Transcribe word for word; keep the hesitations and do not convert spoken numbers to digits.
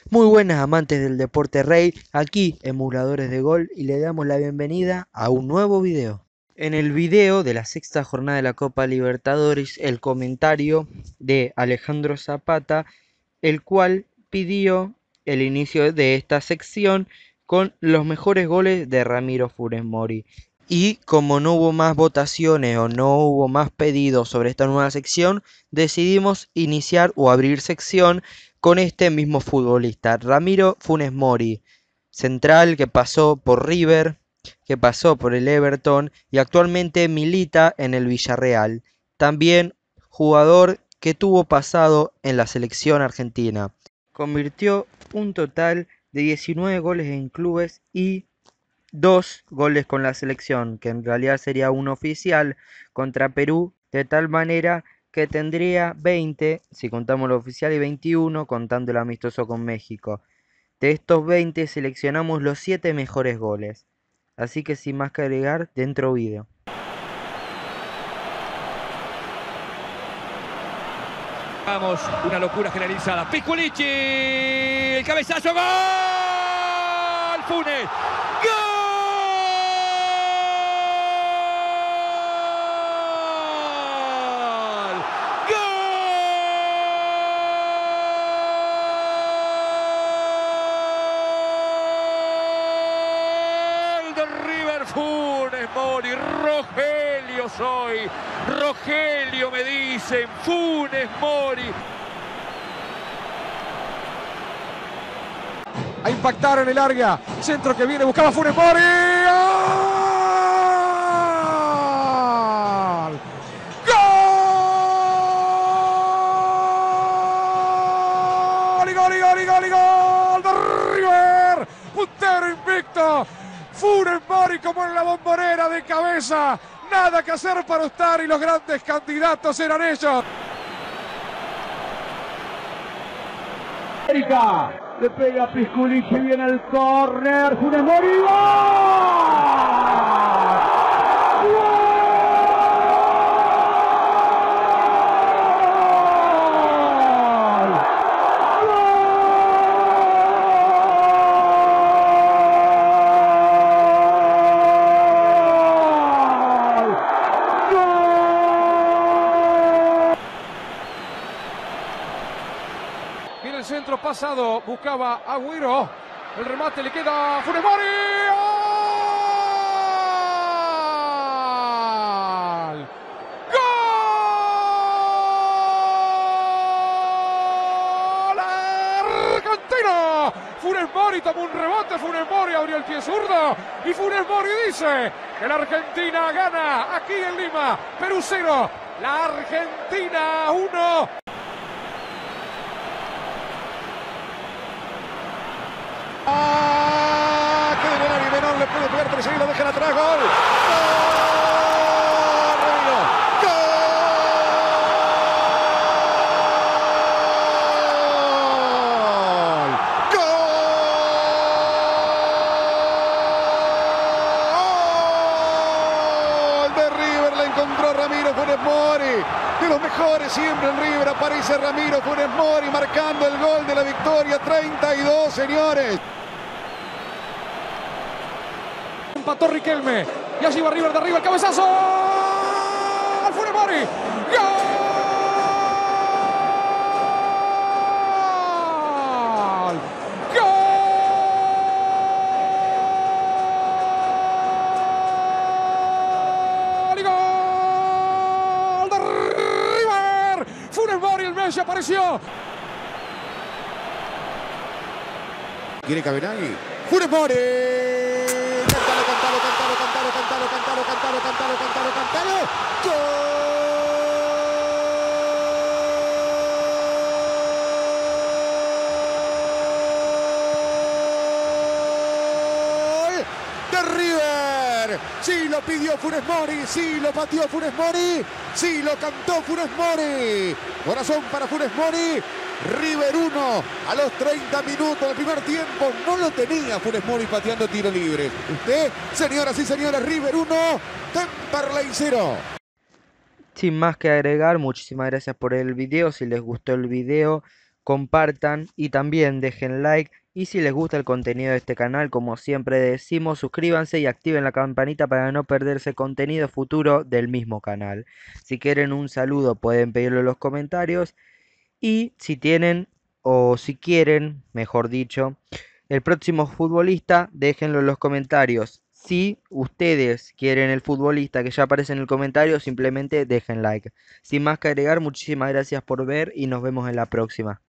Muy buenas amantes del deporte rey, aquí emuladores de gol y le damos la bienvenida a un nuevo video. En el video de la sexta jornada de la Copa Libertadores, el comentario de Alejandro Zapata, el cual pidió el inicio de esta sección con los mejores goles de Ramiro Funes Mori. Y como no hubo más votaciones o no hubo más pedidos sobre esta nueva sección, decidimos iniciar o abrir sección con este mismo futbolista, Ramiro Funes Mori, central que pasó por River, que pasó por el Everton y actualmente milita en el Villarreal. También jugador que tuvo pasado en la selección argentina. Convirtió un total de diecinueve goles en clubes y dos goles con la selección, que en realidad sería un oficial contra Perú, de tal manera que tendría veinte, si contamos lo oficial, y veintiuno contando el amistoso con México. De estos veinte seleccionamos los siete mejores goles. Así que sin más que agregar, dentro vídeo. Vamos, una locura generalizada. Pisculichi, el cabezazo, gol. Funes, gol. Gol de River. Funes Mori, Rogelio soy, Rogelio me dicen, Funes Mori. A impactar en el área, centro que viene, buscaba Funes Mori. ¡Gol! ¡Gol, gol, gol, gol, gol de River! Puntero invicto. Funes Mori como en la Bombonera, de cabeza. Nada que hacer para Ustari, y los grandes candidatos eran ellos. Le pega Pisculichi, viene el córner, Funes Mori, ¡gol! Viene el centro pasado, buscaba Agüero. El remate le queda a Funes Mori. ¡Gol! ¡Gol! ¡Argentino! Funes Mori tomó un rebote, Funes Mori abrió el pie zurdo y Funes Mori dice que la Argentina gana aquí en Lima. Perú cero, la Argentina uno. ¡Ah! ¡Qué buena Menor! Le puede pegar tres y lo dejan atrás. ¡Gol! ¡Gol! ¡Gol! ¡Gol! De River la encontró Ramiro Funes Mori. De los mejores siempre en River aparece Ramiro Funes Mori marcando el gol de la victoria. treinta y dos, señores. Empató Riquelme. Y allí va River de arriba. El cabezazo. ¡Al Funes Mori! ¡Gol! ¡Gol! ¡Y gol de River! Funes Mori, el Messi apareció. Quiere Cabenagui. Funes Mori. Cántalo, cántalo, cántalo, cántalo, cántalo, cántalo, cántalo, cántalo, cántalo, cántalo. ¡Gol de River! Sí lo pidió Funes Mori, sí lo pateó Funes Mori, sí lo cantó Funes Mori. Corazón para Funes Mori. River uno a los treinta minutos del primer tiempo. No lo tenía Funes Mori pateando tiro libre. Usted, señoras y señores, River uno, Temperley cero. Sin más que agregar, muchísimas gracias por el video. Si les gustó el video, compartan y también dejen like. Y si les gusta el contenido de este canal, como siempre decimos, suscríbanse y activen la campanita para no perderse contenido futuro del mismo canal. Si quieren un saludo pueden pedirlo en los comentarios. Y si tienen o si quieren, mejor dicho, el próximo futbolista, déjenlo en los comentarios. Si ustedes quieren el futbolista que ya aparece en el comentario, simplemente dejen like. Sin más que agregar, muchísimas gracias por ver y nos vemos en la próxima.